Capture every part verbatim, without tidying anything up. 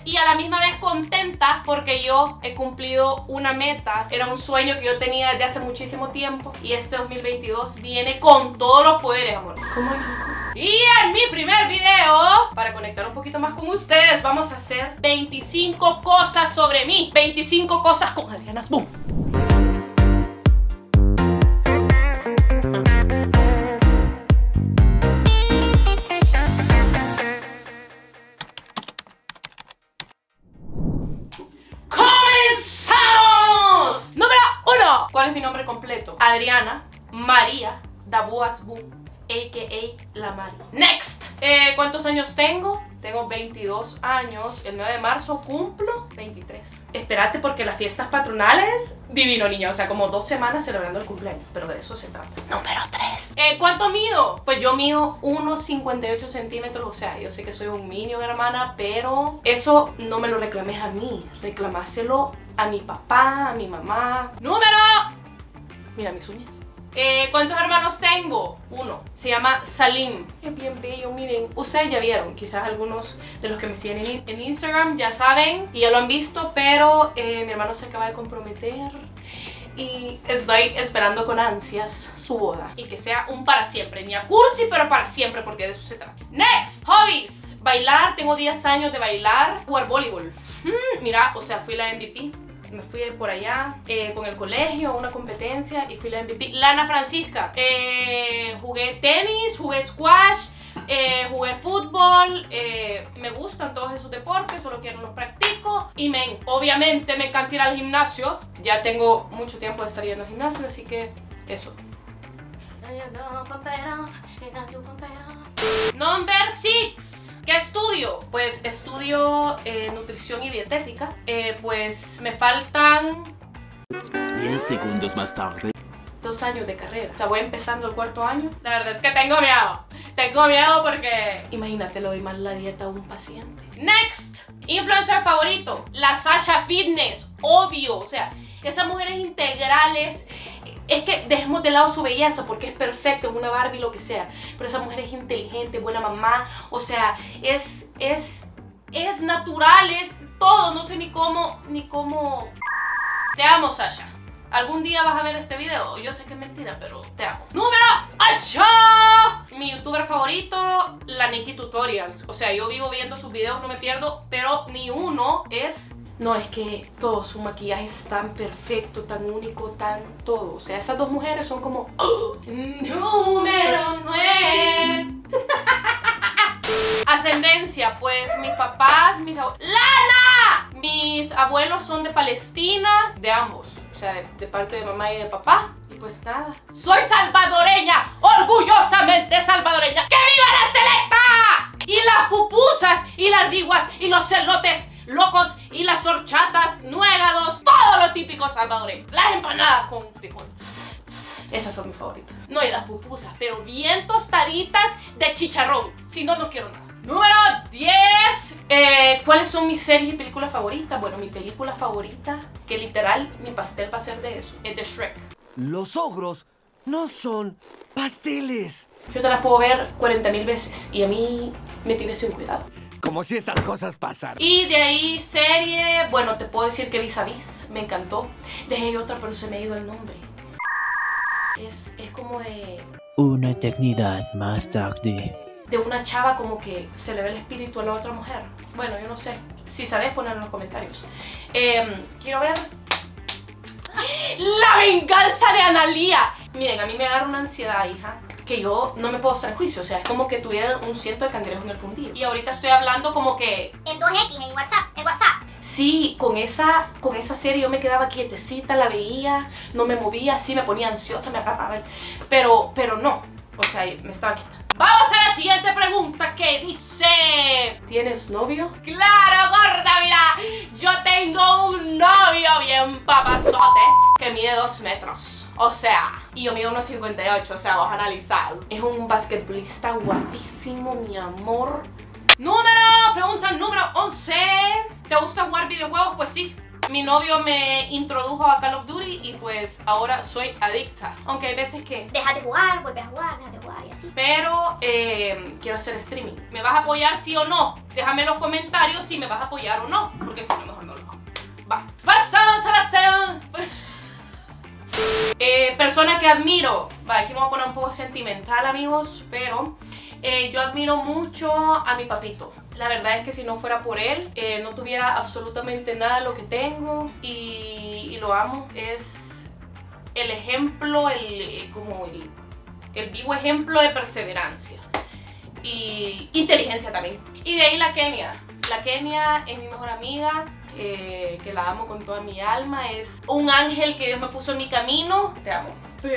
y a la misma vez contenta porque yo he cumplido una meta. Era un sueño que yo tenía desde hace muchísimo tiempo y este dos mil veintidós viene con todos los poderes, amor. ¿Cómo hay una cosa? Y en mi primer video, para conectar un poquito más con ustedes, vamos a hacer veinticinco cosas sobre mí. veinticinco cosas con Adriana Boom. ¿Cuál es mi nombre completo? Adriana María Dabuas Boom, a k a. La Mari. Next. Eh, ¿Cuántos años tengo? Tengo veintidós años. El nueve de marzo cumplo veintitrés. Espérate porque las fiestas patronales, divino niña. O sea, como dos semanas celebrando el cumpleaños. Pero de eso se trata. Número tres. Eh, ¿Cuánto mido? Pues yo mido uno cincuenta y ocho centímetros. O sea, yo sé que soy un minion, hermana, pero eso no me lo reclames a mí. Reclamáselo a mi papá, a mi mamá. ¡Número! Mira mis uñas. Eh, ¿Cuántos hermanos tengo? Uno. Se llama Salim. Es bien bello, miren. Ustedes ya vieron, quizás algunos de los que me siguen en, en Instagram ya saben y ya lo han visto, pero eh, mi hermano se acaba de comprometer y estoy esperando con ansias su boda. Y que sea un para siempre, ni a cursi, pero para siempre, porque de eso se trata. Next. Hobbies. Bailar, tengo diez años de bailar. Jugar voleibol. Hmm, mira, o sea, fui la M V P. Me fui por allá eh, con el colegio a una competencia y fui la M V P. Lana Francisca. Eh, jugué tenis, jugué squash, eh, jugué fútbol. Eh, me gustan todos esos deportes, solo que no los practico. Y men, obviamente me encanta ir al gimnasio. Ya tengo mucho tiempo de estar yendo al gimnasio, así que eso. Number six. ¿Qué estudio? Pues estudio eh, nutrición y dietética. Eh, pues me faltan diez segundos más tarde. Dos años de carrera. O sea, voy empezando el cuarto año. La verdad es que tengo miedo. Tengo miedo porque... Imagínate, le doy mal la dieta a un paciente. Next. Influencer favorito. La Sasha Fitness. Obvio. O sea, esas mujeres integrales... Es que dejemos de lado su belleza porque es perfecta, es una Barbie, lo que sea. Pero esa mujer es inteligente, buena mamá. O sea, es, es, es natural, es todo. No sé ni cómo, ni cómo... Te amo, Sasha. Algún día vas a ver este video. Yo sé que es mentira, pero te amo. Número ocho. Mi youtuber favorito, la Nikki Tutorials. O sea, yo vivo viendo sus videos, no me pierdo. Pero ni uno es... No, es que todo su maquillaje es tan perfecto, tan único, tan todo. O sea, esas dos mujeres son como... ¡Oh! Número nueve. Ascendencia, pues mis papás, mis abuelos... ¡Lana! Mis abuelos son de Palestina, de ambos. O sea, de, de parte de mamá y de papá. Y pues nada. ¡Soy salvadoreña! ¡Orgullosamente salvadoreña! ¡Que viva la selecta! Y las pupusas, y las riguas, y los celotes locos, y las horchatas, nuegados, todo lo típico salvadoreño. Las empanadas con frijol. Esas son mis favoritas. No, y las pupusas, pero bien tostaditas de chicharrón. Si no, no quiero nada. Número diez. Eh, ¿Cuáles son mis series y películas favoritas? Bueno, mi película favorita, que literal mi pastel va a ser de eso, es de Shrek. Los ogros no son pasteles. Yo te las puedo ver cuarenta mil veces y a mí me tiene sin cuidado. Como si estas cosas pasaran. Y de ahí serie, bueno, te puedo decir que Vis a Vis, me encantó. Dejé otra, pero se me ha ido el nombre. Es, es como de... Una eternidad más tarde. De una chava como que se le ve el espíritu a la otra mujer. Bueno, yo no sé. Si sabes, ponlo en los comentarios. Eh, quiero ver... ¡La venganza de Analía! Miren, a mí me agarra una ansiedad, hija, que yo no me puedo estar en juicio. O sea, es como que tuviera un ciento de cangrejos en el fundillo. Y ahorita estoy hablando como que... En dos equis, en WhatsApp, en WhatsApp. Sí, con esa, con esa serie yo me quedaba quietecita, la veía, no me movía, sí, me ponía ansiosa, me agarraba. Pero, pero no. O sea, me estaba quieta. Vamos a la siguiente pregunta que dice... ¿Tienes novio? ¡Claro, gorda! Mira, yo tengo un novio bien papazote que mide dos metros. O sea, y yo mido uno cincuenta y ocho, o sea, vos analizás. Es un basquetbolista guapísimo, mi amor. Número, pregunta número once. ¿Te gusta jugar videojuegos? Pues sí. Mi novio me introdujo a Call of Duty y pues ahora soy adicta. Aunque hay veces que... Deja de jugar, vuelve a jugar, deja de jugar y así. Pero eh, quiero hacer streaming. ¿Me vas a apoyar sí o no? Déjame en los comentarios si me vas a apoyar o no. Porque si no, mejor no lo hago. Va. Pasamos a la sección. Eh, persona que admiro. Vale, aquí me voy a poner un poco sentimental, amigos. Pero eh, yo admiro mucho a mi papito. La verdad es que si no fuera por él, eh, no tuviera absolutamente nada de lo que tengo. Y, y lo amo. Es el ejemplo, el, como el, el vivo ejemplo de perseverancia. Y inteligencia también. Y de ahí la Kenia. La Kenia es mi mejor amiga. Eh, que la amo con toda mi alma. Es un ángel que Dios me puso en mi camino. Te amo.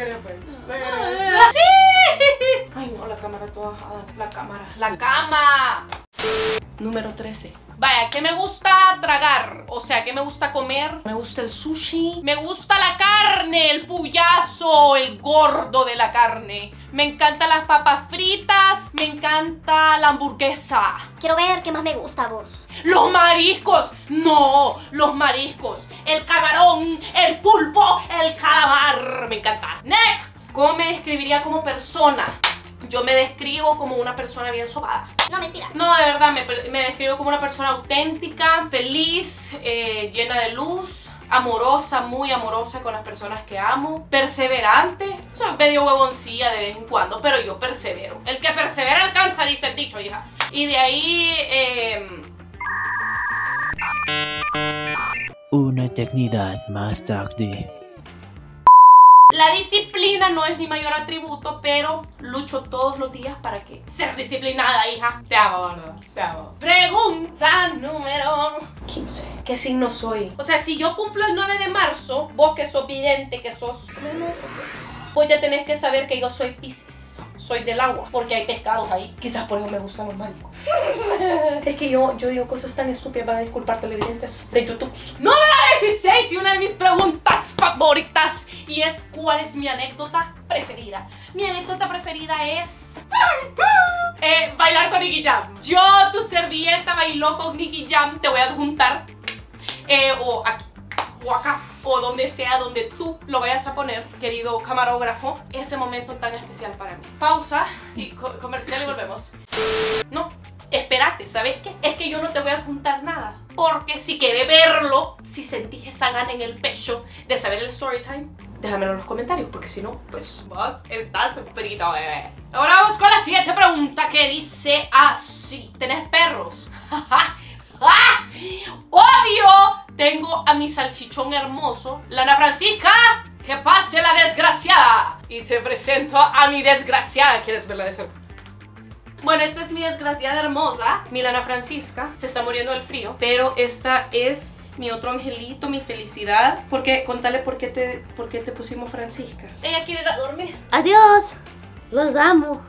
Ay no, la cámara toda bajada. La cámara. La cama. Número trece. Vaya, ¿qué me gusta tragar? O sea, ¿qué me gusta comer? Me gusta el sushi. Me gusta la carne, el puyazo, el gordo de la carne. Me encantan las papas fritas. Me encanta la hamburguesa. Quiero ver qué más me gusta a vos. Los mariscos. No, los mariscos. El camarón, el pulpo, el calamar. Me encanta. Next. ¿Cómo me describiría como persona? Yo me describo como una persona bien sobada. No, mentira. No, de verdad, me, me describo como una persona auténtica, feliz, eh, llena de luz, amorosa, muy amorosa con las personas que amo, perseverante. Soy medio huevoncilla de vez en cuando, pero yo persevero. El que persevera alcanza, dice el dicho, hija. Y de ahí... Eh... Una eternidad más tarde. La disciplina no es mi mayor atributo, pero lucho todos los días para que ser disciplinada, hija. Te amo, ¿verdad? Te amo. Pregunta número quince. ¿Qué signo soy? O sea, si yo cumplo el nueve de marzo, vos que sos vidente, que sos... pues ya tenés que saber que yo soy Piscis. Soy del agua, porque hay pescados ahí. Quizás por eso me gustan los mariscos. Es que yo, yo digo cosas tan estúpidas, van a disculpar televidentes de YouTube. Número dieciséis y una de mis preguntas favoritas. Y es, ¿cuál es mi anécdota preferida? Mi anécdota preferida es... Eh, bailar con Nicky Jam. Yo, tu servilleta, bailó con Nicky Jam. Te voy a adjuntar. Eh, o aquí. O acá, o donde sea, donde tú lo vayas a poner, querido camarógrafo. Ese momento tan especial para mí. Pausa y co comercial y volvemos. No, espérate, ¿sabes qué? Es que yo no te voy a adjuntar nada. Porque si querés verlo, si sentís esa gana en el pecho de saber el story time, déjamelo en los comentarios, porque si no, pues vos estás frito, bebé. Ahora vamos con la siguiente pregunta, que dice así. ¿Tenés perros? ¡Ah! ¡Obvio! Tengo a mi salchichón hermoso, Lana Francisca. ¡Que pase la desgraciada! Y te presento a mi desgraciada. ¿Quieres verla de cerca? Bueno, esta es mi desgraciada hermosa, mi Lana Francisca. Se está muriendo del frío, pero esta es mi otro angelito, mi felicidad. Porque, contale por qué te, por qué te pusimos Francisca. Ella quiere ir a dormir. Adiós. Los amo.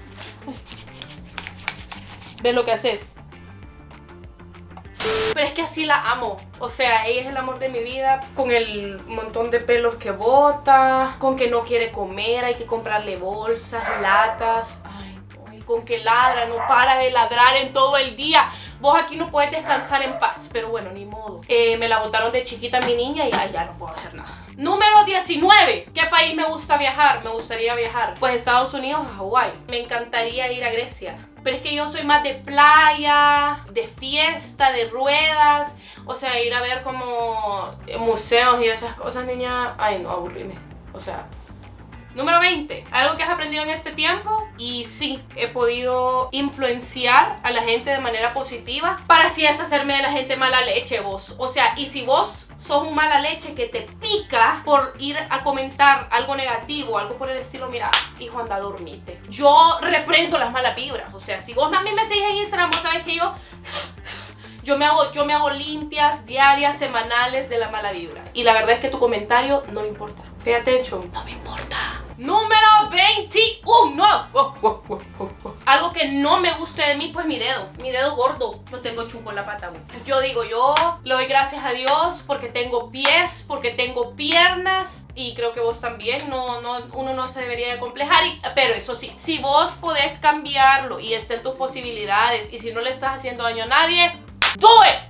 ¿Ves lo que haces? Pero es que así la amo. O sea, ella es el amor de mi vida. Con el montón de pelos que bota, con que no quiere comer, hay que comprarle bolsas, latas. Ay, ay, con que ladra, no para de ladrar en todo el día. Vos aquí no puedes descansar en paz. Pero bueno, ni modo. eh, Me la botaron de chiquita mi niña y ay, ya no puedo hacer nada. Número diecinueve. ¿Qué país me gusta viajar? Me gustaría viajar. Pues Estados Unidos a Hawái. Me encantaría ir a Grecia. Pero es que yo soy más de playa, de fiesta, de ruedas. O sea, ir a ver como museos y esas cosas, niña. Ay, no, aburrirme. O sea... Número veinte. Algo que has aprendido en este tiempo. Y sí, he podido influenciar a la gente de manera positiva para así deshacerme de la gente mala leche, vos. O sea, y si vos sos un mala leche que te pica por ir a comentar algo negativo, algo por el estilo, mira, hijo, anda, dormite. Yo reprendo las malas vibras. O sea, si vos a mí me seguís en Instagram, vos sabés que yo... Yo me, hago, yo me hago limpias diarias, semanales de la mala vibra. Y la verdad es que tu comentario no me importa. Pay attention. No me importa. Número veintiuno. Oh, oh, oh, oh, oh. Algo que no me guste de mí, pues mi dedo. Mi dedo gordo. No tengo chupo en la pata. Yo digo, yo le doy gracias a Dios porque tengo pies, porque tengo piernas. Y creo que vos también. No, no, uno no se debería de complejar. Y, pero eso sí, si vos podés cambiarlo y está en tus posibilidades y si no le estás haciendo daño a nadie, do it.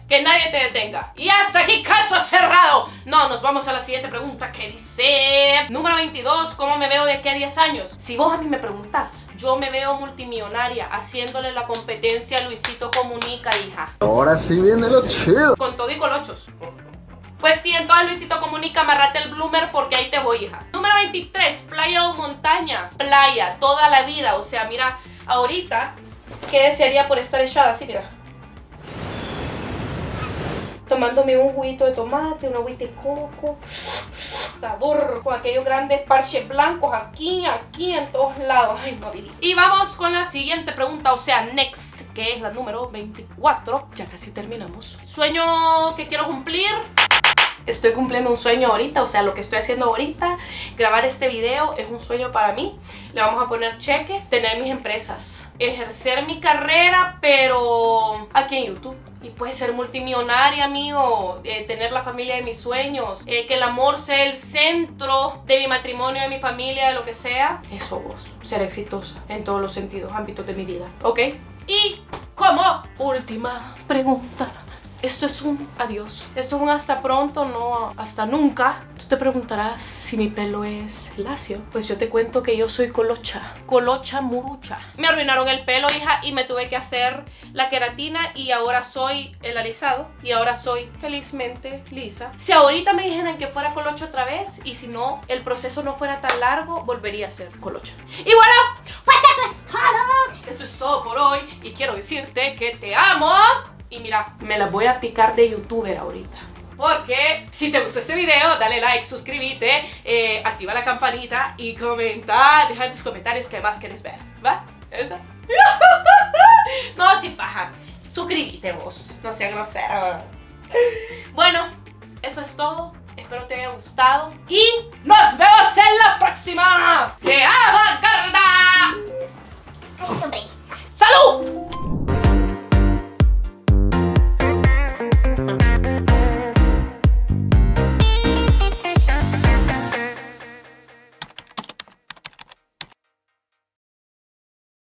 Que nadie te detenga. Y hasta aquí, caso cerrado. No, nos vamos a la siguiente pregunta que dice... Número veintidós, ¿cómo me veo de aquí a diez años? Si vos a mí me preguntás, yo me veo multimillonaria haciéndole la competencia a Luisito Comunica, hija. Ahora sí viene lo chido. Con todo y colochos. Pues sí, entonces Luisito Comunica, amarrate el bloomer porque ahí te voy, hija. Número veintitrés, playa o montaña. Playa, toda la vida. O sea, mira, ahorita, ¿qué desearía por estar echada así? Mira. Tomándome un juguito de tomate, un agüita de coco, sabor, con aquellos grandes parches blancos aquí, aquí, en todos lados. Ay, no, divino. Y vamos con la siguiente pregunta, o sea, next, que es la número veinticuatro. Ya casi terminamos. Sueño que quiero cumplir. Estoy cumpliendo un sueño ahorita, o sea, lo que estoy haciendo ahorita, grabar este video es un sueño para mí. Le vamos a poner cheque, tener mis empresas, ejercer mi carrera, pero aquí en YouTube. Y puede ser multimillonaria, amigo, eh, tener la familia de mis sueños, eh, que el amor sea el centro de mi matrimonio, de mi familia, de lo que sea. Eso vos, ser exitosa en todos los sentidos, ámbitos de mi vida, ¿ok? Y como última pregunta, esto es un adiós, esto es un hasta pronto, no hasta nunca. Tú te preguntarás si mi pelo es lacio. Pues yo te cuento que yo soy colocha, colocha murucha. Me arruinaron el pelo, hija, y me tuve que hacer la queratina y ahora soy el alisado y ahora soy felizmente lisa. Si ahorita me dijeran que fuera colocha otra vez y si no, el proceso no fuera tan largo, volvería a ser colocha. Y bueno, Pues eso es todo. eso es todo por hoy y quiero decirte que te amo. Y mira, me la voy a picar de youtuber ahorita. Porque si te gustó este video, dale like, suscríbete, eh, activa la campanita y comenta. Deja en tus comentarios qué más quieres ver, ¿va? ¿Esa? No, sin paja. Suscríbete vos, no seas grosero. Bueno, eso es todo. Espero te haya gustado y nos vemos en la próxima. ¡Se avangarda! Hombre. ¡Salud!